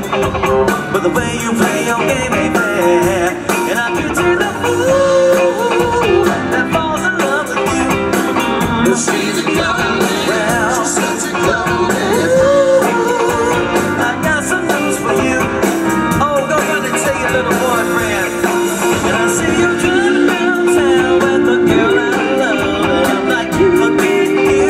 but the way you play your game ain't fair. And I picture the fool that falls in love with you. She's a golden, well, she's such a golden. I got some news for you. Oh, go run and tell your little boyfriend. And I see you driving downtown with the girl I love, and I'm like, forget you.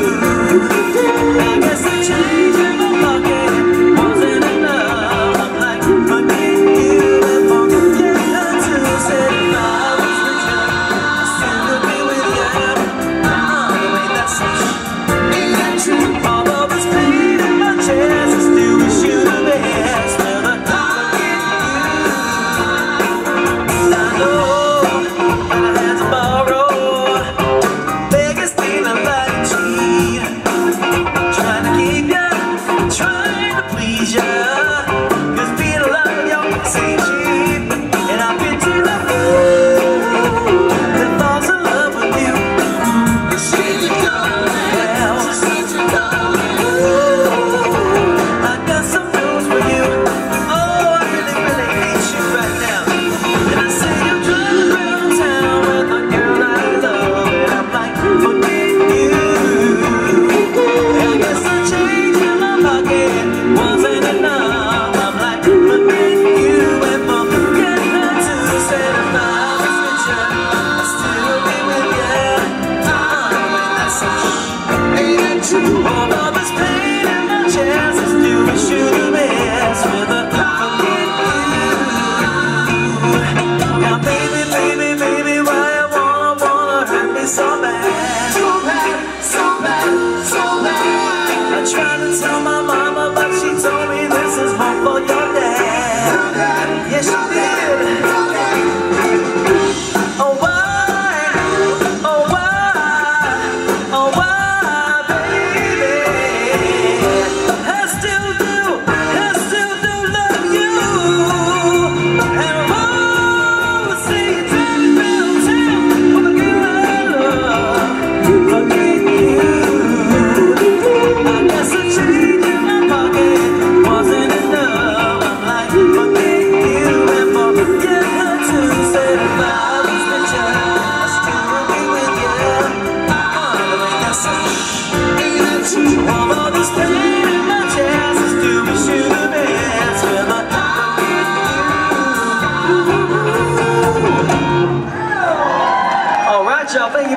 I guess the change in my pocket wasn't enough. I'm like, forget you and forget her too. Said if I was richer, I still would be with you. Ain't that such? Ain't that true? Although there's pain in my chest, I still wish you the best. Never forget you. I know when I had to borrow, biggest thing I like to cheat. Trying to keep ya, trying to please ya, 'cause being alone with your kiss ain't cheap. And I picture the fool that falls in love with you. She's a golden, well, she's such a golden. Ooh, I got some news for you. Oh, I really, really hate you right now. And I see you driving around town with a girl I love, and I'm like, forget you. I guess the change in my pocket wasn't enough. I'm like, forget you and forget her too. Said if I was richer, I'd still be with you. Ain't that such? Ain't that true? Although there's pain in my chest, I still wish you the best. With a forget you. Now baby, baby, baby, why you wanna hurt me so bad? So bad, so bad, so bad. I tried to tell my mama, but she told me this is more for your dad. Yes, she did. Oh why, oh why, oh why, baby? I still do love you. And oh, see you driving down town with a girl I love. Forget you. I guess the change in my pocket wasn't enough. I'm like, forget you and forget her too. Said if I was richer, I still would be with you. Ain't that such? Ain't that true? Although there's pain in my chest, I still wish you the best. With a forget you. All right, y'all. Thank you.